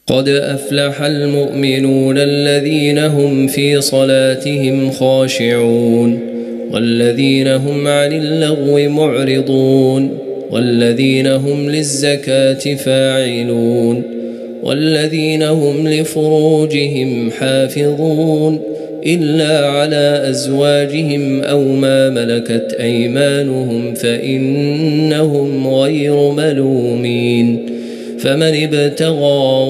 قد أفلح المؤمنون الذين هم في صلاتهم خاشعون والذين هم عن اللغو معرضون والذين هم للزكاة فاعلون والذين هم لفروجهم حافظون إلا على أزواجهم أو ما ملكت أيمانهم فإنهم غير ملومين فمن ابتغى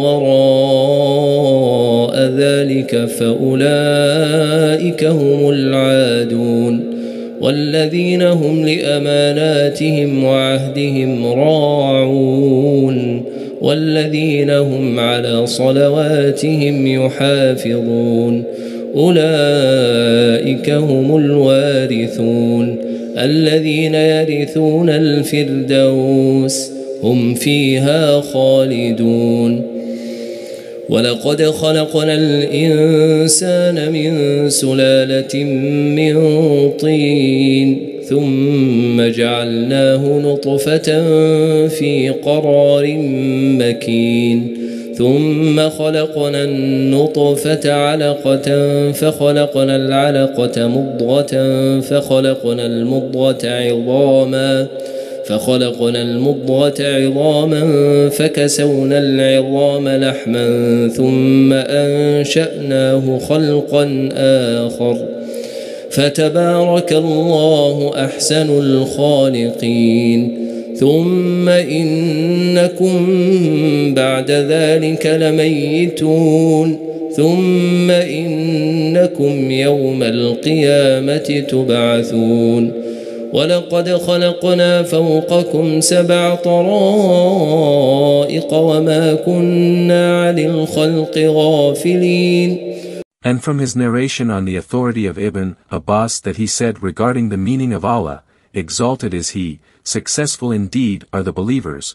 وراء ذلك فأولئك هم العادون والذين هم لأماناتهم وعهدهم راعون والذين هم على صلواتهم يحافظون أولئك هم الوارثون الذين يرثون الفردوس هم فيها خالدون ولقد خلقنا الإنسان من سلالة من طين ثم جعلناه نطفة في قرار مكين ثم خلقنا النطفة علقة فخلقنا العلقة مضغة فخلقنا المضغة عظاما فكسونا العظام لحما ثم أنشأناه خلقا آخر فتبارك الله أحسن الخالقين ثم إنكم بعد ذلك لميتون ثم إنكم يوم القيامة تبعثون ولقد خلقنا فوقكم 7 طرائق وما كنا عن الخلق غافلين. And from his narration on the authority of Ibn Abbas that he said regarding the meaning of Allah, exalted is He, successful indeed are the believers,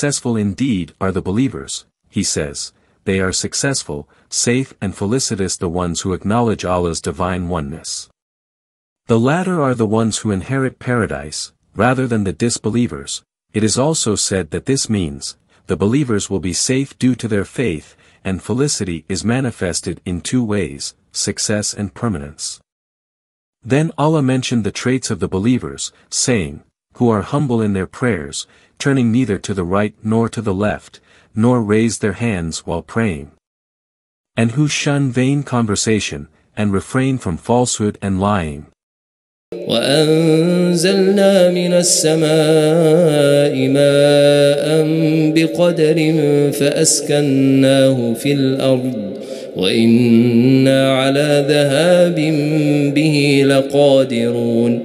he says, they are successful, safe and felicitous the ones who acknowledge Allah's divine oneness. The latter are the ones who inherit paradise, rather than the disbelievers. It is also said that this means, the believers will be safe due to their faith, and felicity is manifested in 2 ways, success and permanence. Then Allah mentioned the traits of the believers, saying, who are humble in their prayers, turning neither to the right nor to the left, nor raise their hands while praying. And who shun vain conversation, and refrain from falsehood and lying. وأنزلنا من السماء ماء بقدر فأسكناه في الأرض وإنا على ذهاب به لقادرون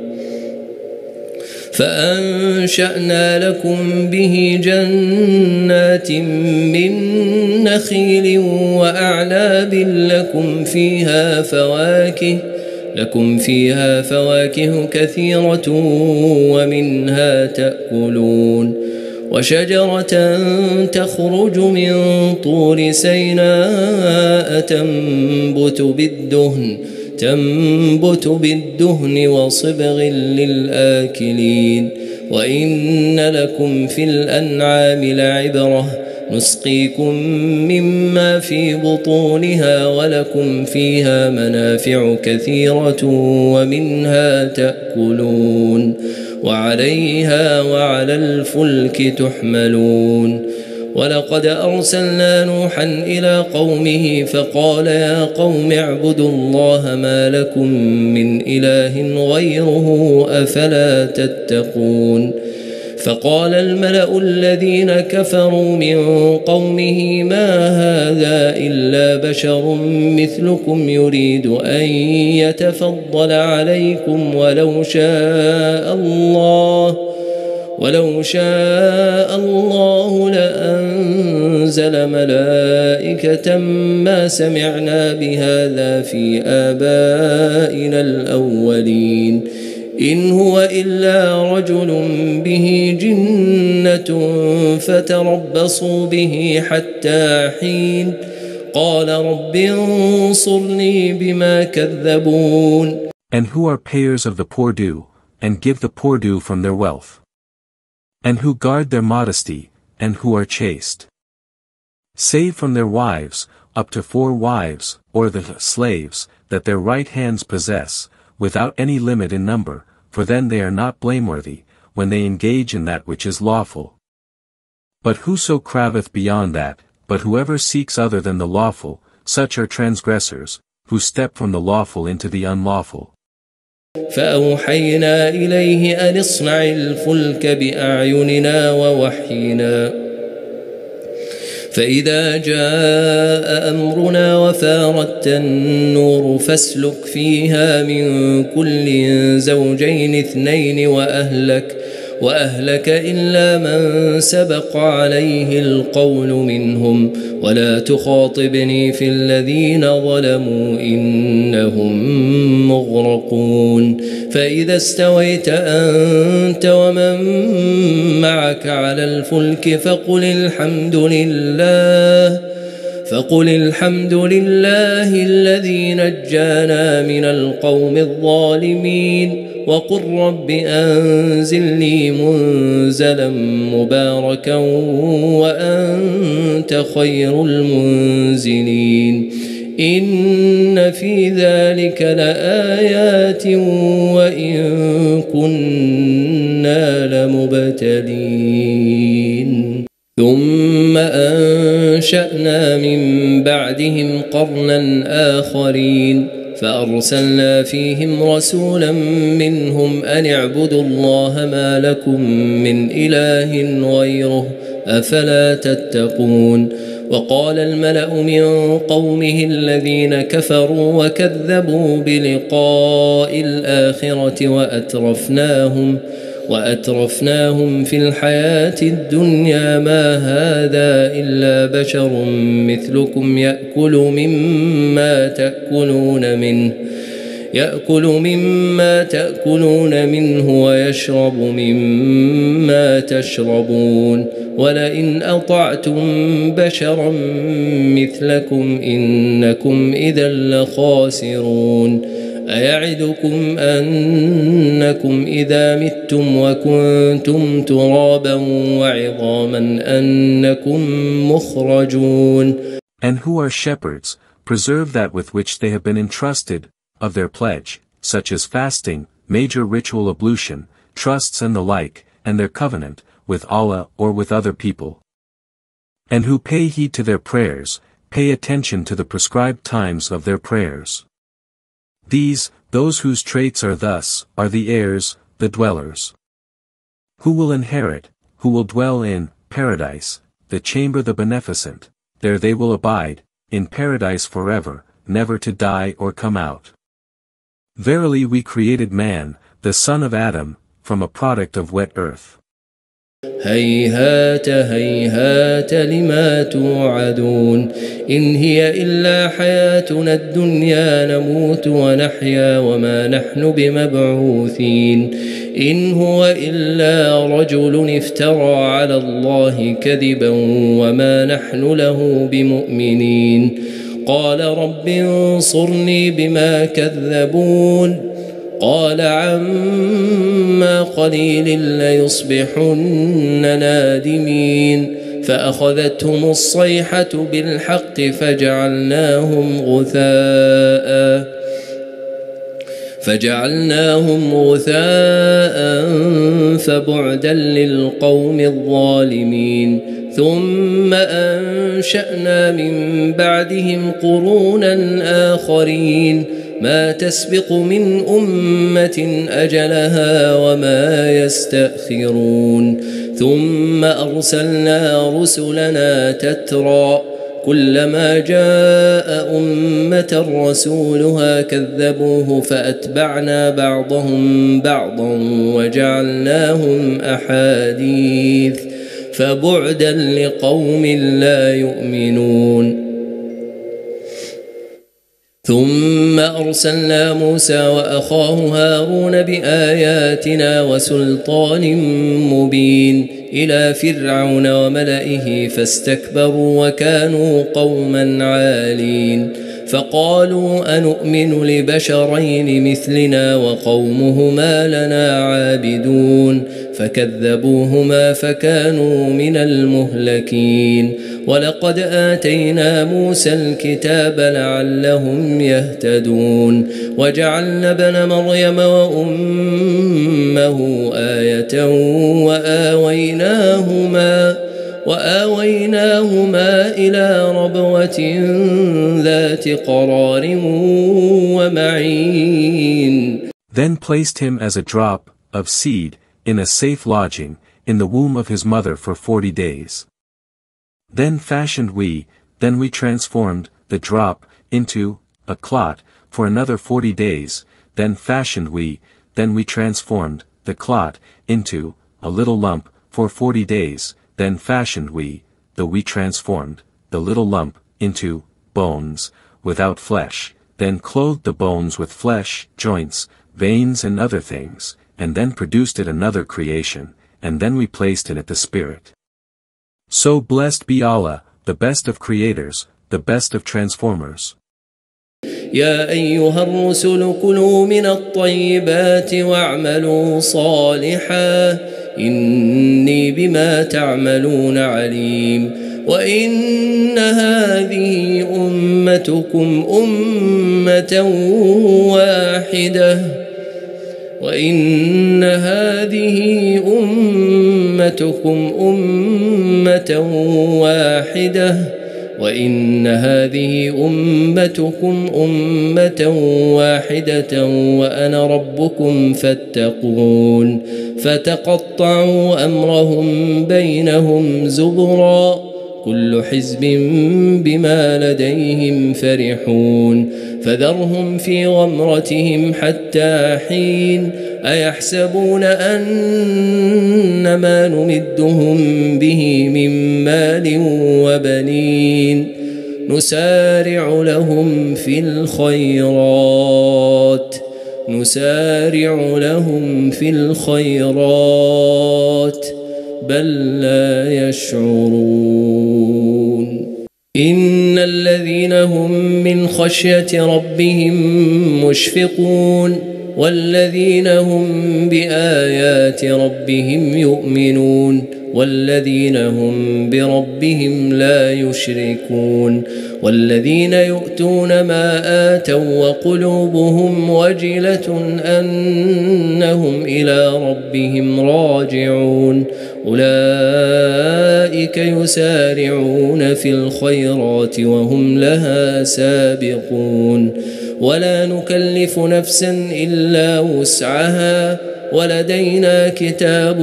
فأنشأنا لكم به جنات من نخيل وأعناب لكم فيها فواكه كثيرة ومنها تأكلون وشجرة تخرج من طور سيناء تنبت بالدهن وصبغ للآكلين وإن لكم في الأنعام لعبرة نسقيكم مما في بطونها ولكم فيها منافع كثيرة ومنها تأكلون وعليها وعلى الفلك تحملون ولقد أرسلنا نوحا إلى قومه فقال يا قوم اعبدوا الله ما لكم من إله غيره أفلا تتقون فقال الملأ الذين كفروا من قومه ما هذا إلا بشر مثلكم يريد أن يتفضل عليكم ولو شاء الله لأنزل ملائكة ما سمعنا بهذا في آبائنا الأولين إن هو إلا رجل به جنة فتربصوا به حتى حين قال رب انصرني بما كذبون. And who are payers of the poor due, and give the poor due from their wealth. And who guard their modesty, and who are chaste. save from their wives, up to 4 wives, or the slaves, that their right hands possess, without any limit in number, for then they are not blameworthy, when they engage in that which is lawful. But whoso craveth beyond that, but whoever seeks other than the lawful, such are transgressors, who step from the lawful into the unlawful. فأوحينا إليه أن اصنع الفلك بأعيننا ووحينا فإذا جاء أمرنا وفاردت النور فاسلك فيها من كل زوجين 2 وأهلك إلا من سبق عليه القول منهم ولا تخاطبني في الذين ظلموا إنهم مغرقون فإذا استويت أنت ومن معك على الفلك فقل الحمد لله الذي نجانا من القوم الظالمين وقل رب أنزلني منزلا مباركا وأنت خير المنزلين إن في ذلك لآيات وإن كنا لمبتلين ثم أنشأنا من بعدهم قرنا آخرين فأرسلنا فيهم رسولا منهم أن اعبدوا الله ما لكم من إله غيره أفلا تتقون وقال الملأ من قومه الذين كفروا وكذبوا بلقاء الآخرة وأترفناهم في الحياة الدنيا ما هذا إلا بشر مثلكم يأكل مما تأكلون منه ويشرب مما تشربون ولئن أطعتم بشرا مثلكم إنكم إذا لخاسرون أيعدكم أنكم إذا متم وكنتم ترابا وعظاما أنكم مخرجون. And who are shepherds, preserve that with which they have been entrusted, of their pledge, such as fasting, major ritual ablution, trusts and the like, and their covenant, with Allah or with other people. And who pay heed to their prayers, pay attention to the prescribed times of their prayers. These, those whose traits are thus, are the heirs, the dwellers. Who will inherit, who will dwell in paradise, the chamber the beneficent, there they will abide, in paradise forever, never to die or come out. Verily we created man, the son of Adam, from a product of wet earth. هيهات هيهات لما توعدون إن هي إلا حياتنا الدنيا نموت ونحيا وما نحن بمبعوثين إن هو إلا رجل افترى على الله كذبا وما نحن له بمؤمنين قال رب انصرني بما كذبون قال عما قليل ليصبحن نادمين فأخذتهم الصيحة بالحق فجعلناهم غثاء فبعدا للقوم الظالمين ثم أنشأنا من بعدهم قرونا آخرين ما تسبق من أمة أجلها وما يستأخرون ثم أرسلنا رسلنا تترى كلما جاء أمة رسولها كذبوه فأتبعنا بعضهم بعضا وجعلناهم أحاديث فبعدا لقوم لا يؤمنون ثم أرسلنا موسى وأخاه هارون بآياتنا وسلطان مبين إلى فرعون وملئه فاستكبروا وكانوا قوما عالين فقالوا أنؤمن لبشرين مثلنا وقومهما لنا عابدون فكذبوهما فكانوا من المهلكين ولقد آتينا موسى الكتاب لعلهم يهتدون وجعلنا ابن مريم وأمه آية وآويناهما إلى ربوة ذات قرار ومعين. Then placed him as a drop of seed in a safe lodging in the womb of his mother for 40 days. Then we transformed the drop into a clot for another 40 days, then we transformed the clot into a little lump for 40 days, then we transformed the little lump into bones without flesh, then clothed the bones with flesh, joints, veins and other things, and then produced it another creation, and then we placed in it the Spirit. So blessed be Allah, the best of creators, the best of transformers. يا أيها الرسل كلوا من الطيبات واعملوا صالحا إني بما تعملون عليم وإن هذه أمتكم أمة واحدة وأنا ربكم فاتقون فتقطعوا أمرهم بينهم زبرا كل حزب بما لديهم فرحون فذرهم في غمرتهم حتى حين أيحسبون أن ما نمدهم به من مال وبنين نسارع لهم في الخيرات بل لا يشعرون إن الذين هم من خشية ربهم مشفقون والذين هم بآيات ربهم يؤمنون والذين هم بربهم لا يشركون والذين يؤتون ما آتوا وقلوبهم وجلة أنهم إلى ربهم راجعون أولئك يسارعون في الخيرات وهم لها سابقون ولا نكلف نفسا إلا وسعها ولدينا كتاب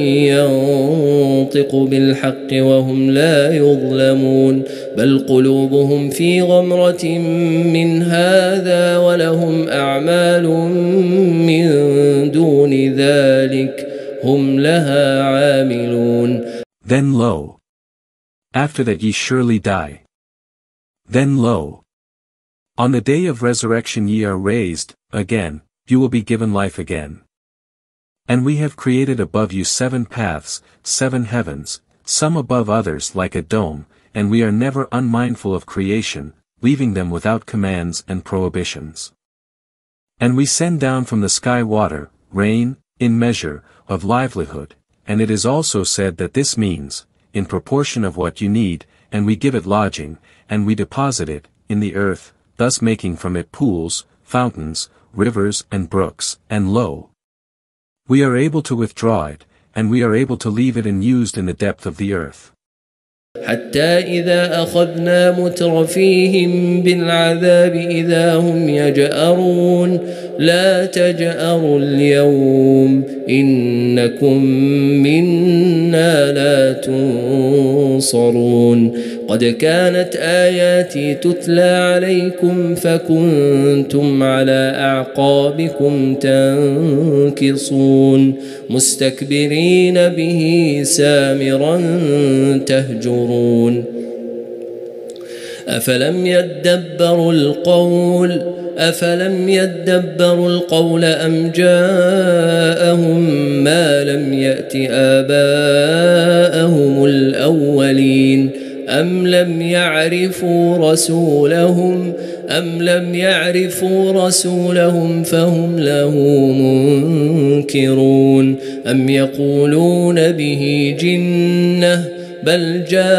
ينطق بالحق وهم لا يظلمون بل قلوبهم في غمرة من هذا ولهم أعمال من دون ذلك هم لها عاملون. Then lo, after that ye surely die. Then lo, on the day of resurrection ye are raised, again, you will be given life again. And we have created above you 7 paths, 7 heavens, some above others like a dome, and we are never unmindful of creation, leaving them without commands and prohibitions. And we send down from the sky water, rain, in measure, of livelihood, and it is also said that this means, in proportion of what you need, and we give it lodging, and we deposit it, in the earth, thus making from it pools, fountains, rivers and brooks, and lo, we are able to withdraw it, and we are able to leave it unused in the depth of the earth. حتى إذا أخذنا مترفيهم بالعذاب إذا هم يجأرون لا تجأروا اليوم إنكم منا لا تنصرون قد كانت آياتي تتلى عليكم فكنتم على أعقابكم تنكصون مستكبرين به سامرا تهجرون أفلم يدبروا القول أم جاءهم ما لم يأت آباءهم الأولين أم لم يعرفوا رسولهم فهم له منكرون أم يقولون به جنة بل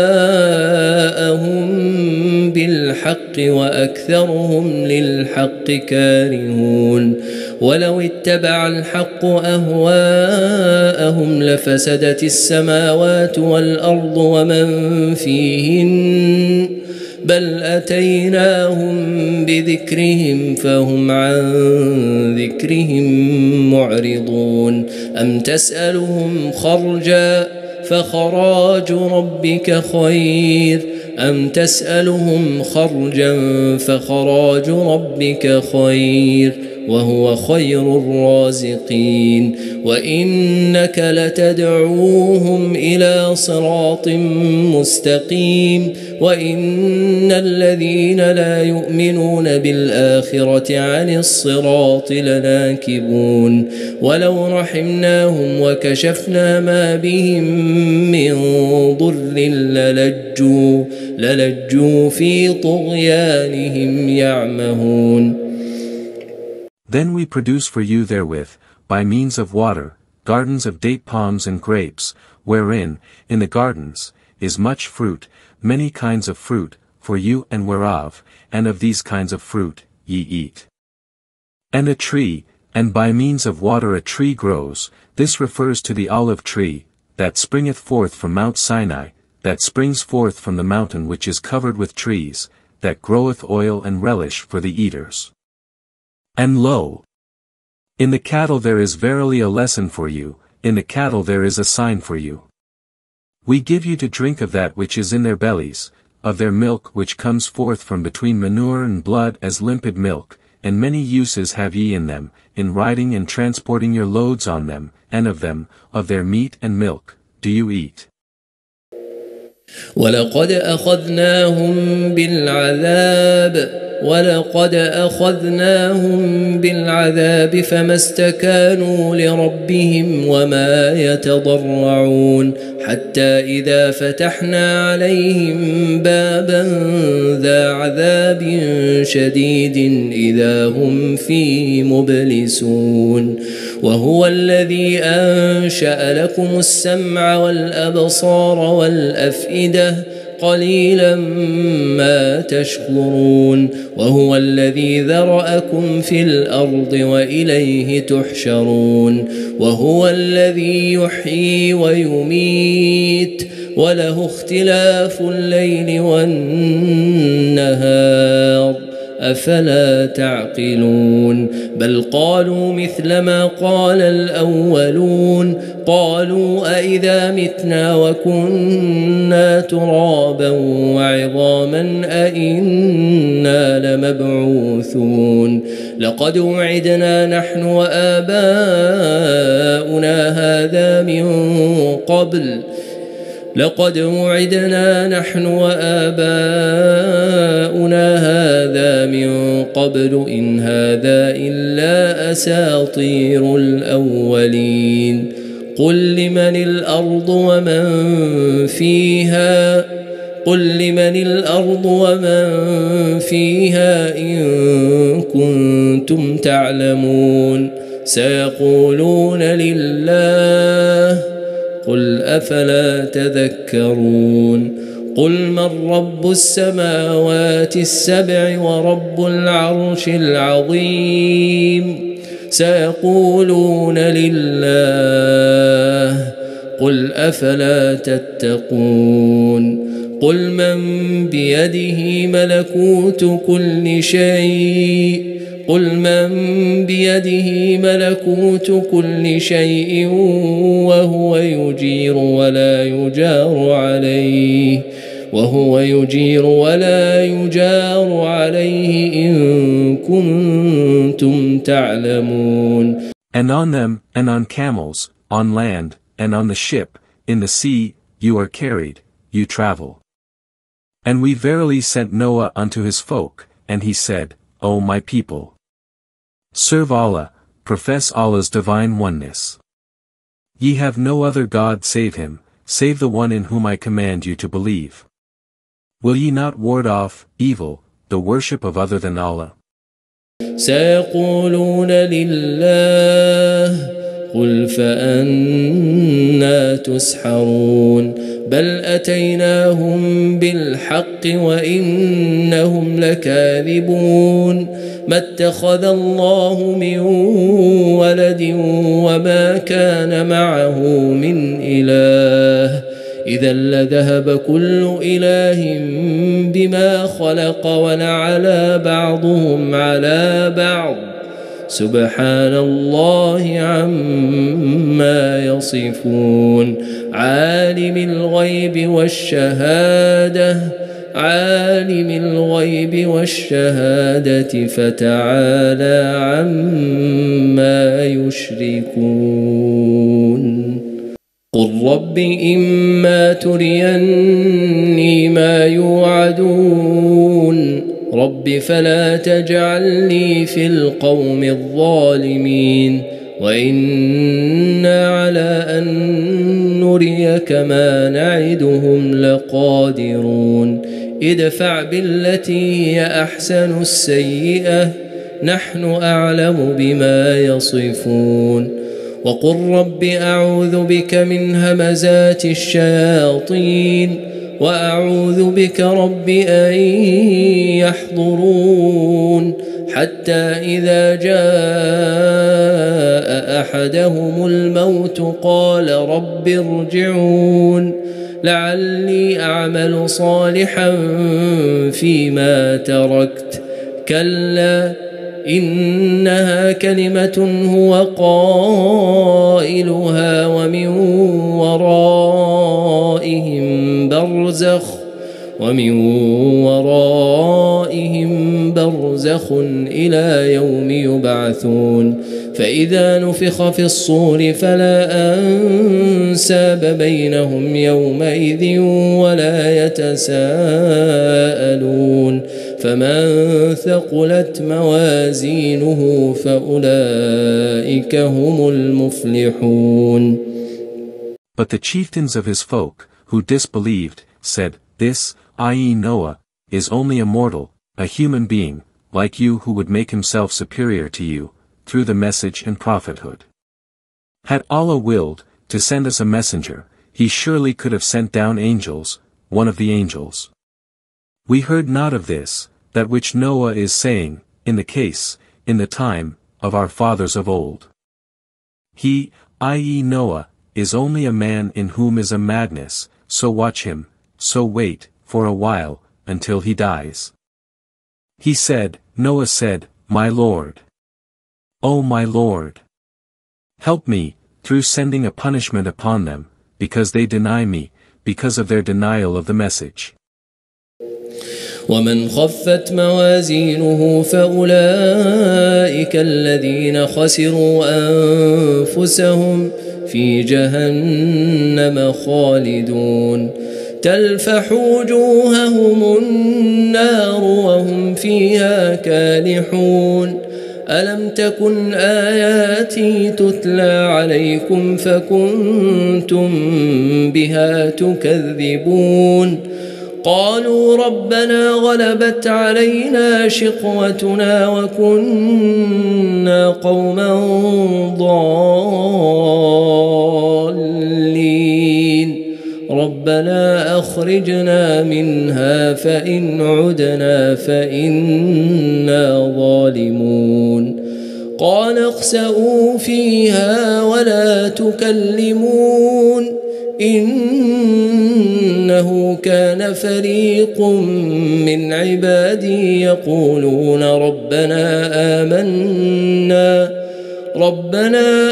جاءهم بالحق وأكثرهم للحق كارهون ولو اتبع الحق أهواءهم لفسدت السماوات والأرض ومن فيهن بل أتيناهم بذكرهم فهم عن ذكرهم معرضون أم تسألهم خرجا فخراج ربك خير أم تسألهم خرجا فخراج ربك خير وهو خير الرازقين وإنك لتدعوهم إلى صراط مستقيم وإن الذين لا يؤمنون بالآخرة عن الصراط لناكبون ولو رحمناهم وكشفنا ما بهم من ضر للجوا في طغيانهم يعمهون. Then we produce for you therewith, by means of water, gardens of date palms and grapes, wherein, in the gardens, is much fruit, many kinds of fruit, for you and whereof, and of these kinds of fruit, ye eat. And a tree, and by means of water a tree grows, this refers to the olive tree, that springeth forth from Mount Sinai, that springs forth from the mountain which is covered with trees, that groweth oil and relish for the eaters. And lo! In the cattle there is verily a lesson for you, in the cattle there is a sign for you. We give you to drink of that which is in their bellies, of their milk which comes forth from between manure and blood as limpid milk, and many uses have ye in them, in riding and transporting your loads on them, and of them, of their meat and milk, do you eat. ولقد أخذناهم بالعذاب فما استكانوا لربهم وما يتضرعون حتى إذا فتحنا عليهم بابا ذا عذاب شديد إذا هم فيه مبلسون وهو الذي أنشأ لكم السمع والأبصار والأفئدة قليلا ما تشكرون وهو الذي ذرأكم في الأرض وإليه تحشرون وهو الذي يحيي ويميت وله اختلاف الليل والنهار أفلا تعقلون بل قالوا مثل ما قال الأولون قالوا أئذا متنا وكنا ترابا وعظاما أئنا لمبعوثون لقد وعدنا نحن وآباؤنا هذا من قبل إن هذا إلا أساطير الأولين قل لمن الأرض ومن فيها إن كنتم تعلمون سيقولون لله قل أفلا تذكرون قل من رب السماوات السبع ورب العرش العظيم سيقولون لله قل أفلا تتقون قل من بيده ملكوت كل شيء وهو يجير ولا يجار عليه إن كنتم تعلمون. And on them, and on camels, on land, and on the ship, in the sea, you are carried, you travel. And we verily sent Noah unto his folk, and he said, O my people, serve Allah, profess Allah's divine oneness. Ye have no other God save him, save the one in whom I command you to believe. Will ye not ward off evil, the worship of other than Allah? سيقولون لله قل فأنا تسحرون بل أتيناهم بالحق وإنهم لكاذبون ما اتخذ الله من ولد وما كان معه من إله إذا لذهب كل إله بما خلق ولعلى بعضهم على بعض سبحان الله عما يصفون عالم الغيب والشهادة فتعالى عما يشركون قل رب إما تريني ما يوعدون رب فلا تجعلني في القوم الظالمين وإنا على أن نريك ما نعدهم لقادرون ادفع بالتي هي أحسن السيئة نحن أعلم بما يصفون وقل رب أعوذ بك من همزات الشياطين وأعوذ بك رب أن يحضرون حتى إذا جاء أحدهم الموت قال رب ارجعون لعلي أعمل صالحا فيما تركت كلا إنها كلمة هو قائلها ومن ورائهم برزخ إلى يوم يبعثون فإذا نفخ في الصور فلا أنساب بينهم يومئذ ولا يتساءلون فمن ثقلت موازينه فأولئك هم المفلحون. But the chieftains of his folk, who disbelieved, said, This, i.e. Noah, is only a mortal, a human being, like you who would make himself superior to you, through the message and prophethood. Had Allah willed to send us a messenger, he surely could have sent down angels, one of the angels. We heard not of this, that which Noah is saying, in the case, in the time, of our fathers of old. He, i.e. Noah, is only a man in whom is a madness, so watch him, so wait, for a while, until he dies. He said, Noah said, My Lord. O my Lord! Help me, through sending a punishment upon them, because they deny me, because of their denial of the message. ومن خفت موازينه فأولئك الذين خسروا أنفسهم في جهنم خالدون تلفح وجوههم النار وهم فيها كالحون ألم تكن آياتي تتلى عليكم فكنتم بها تكذبون قالوا ربنا غلبت علينا شقوتنا وكنا قوما ضالين ربنا أخرجنا منها فإن عدنا فإنا ظالمون قال اخسئوا فيها ولا تكلمون إنه كان فريق من عبادي يقولون ربنا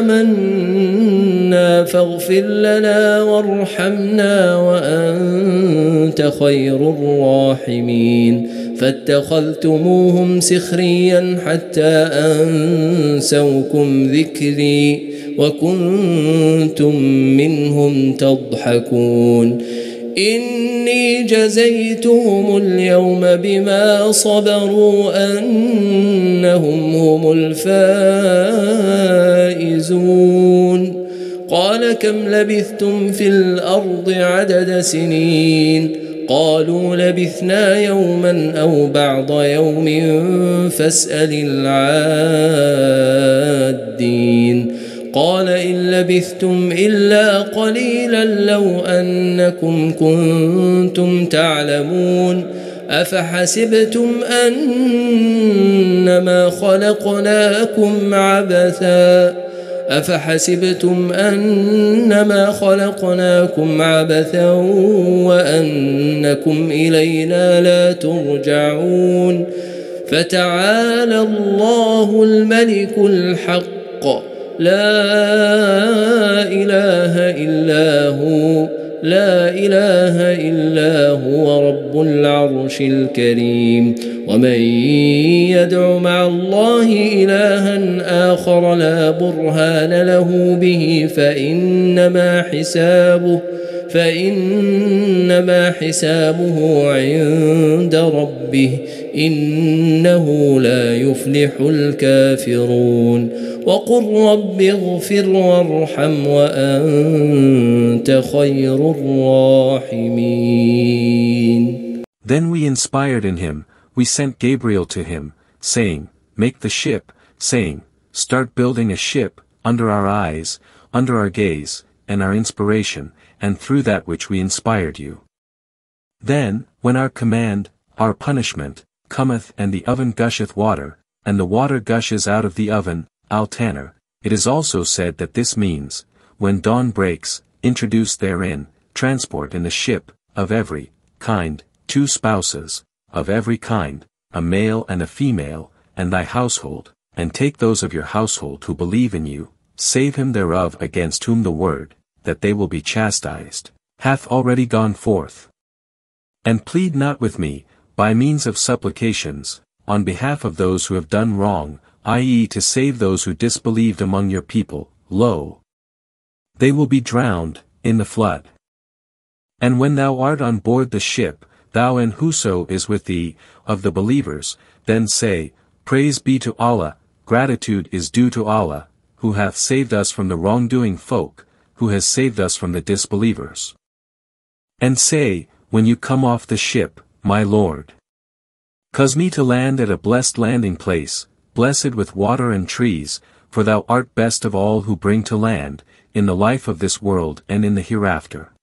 آمنا فاغفر لنا وارحمنا وأنت خير الراحمين فاتخذتموهم سخريا حتى أنسوكم ذكري وكنتم منهم تضحكون إني جزيتهم اليوم بما صبروا أنهم هم الفائزون قال كم لبثتم في الأرض عدد سنين قالوا لبثنا يوما أو بعض يوم فاسأل العادين قال إن لبثتم إلا قليلا لو أنكم كنتم تعلمون أفحسبتم أنما خلقناكم عبثا وأنكم إلينا لا ترجعون فتعالى الله الملك الحق لا إله إلا هو رب العرش الكريم ومن يدع مع الله إلها آخر لا برهان له به فإنما حسابه عند ربه إنه لا يفلح الكافرون وقل رب اغفر وارحم وأنت خير الراحمين. Then we inspired in him, we sent Gabriel to him, saying, make the ship, saying, start building a ship, under our eyes, under our gaze, and our inspiration, and through that which we inspired you. Then, when our command, our punishment, cometh and the oven gusheth water, and the water gushes out of the oven, Al-Tanner, it is also said that this means, when dawn breaks, introduce therein, transport in the ship, of every kind, 2 spouses, of every kind, a male and a female, and thy household, and take those of your household who believe in you, save him thereof against whom the word, that they will be chastised, hath already gone forth. And plead not with me, by means of supplications, on behalf of those who have done wrong, i.e. to save those who disbelieved among your people, lo! They will be drowned, in the flood. And when thou art on board the ship, thou and whoso is with thee, of the believers, then say, Praise be to Allah, gratitude is due to Allah, who hath saved us from the wrongdoing folk, who has saved us from the disbelievers. And say, when you come off the ship, my Lord, cause me to land at a blessed landing place, blessed with water and trees, for thou art best of all who bring to land, in the life of this world and in the hereafter.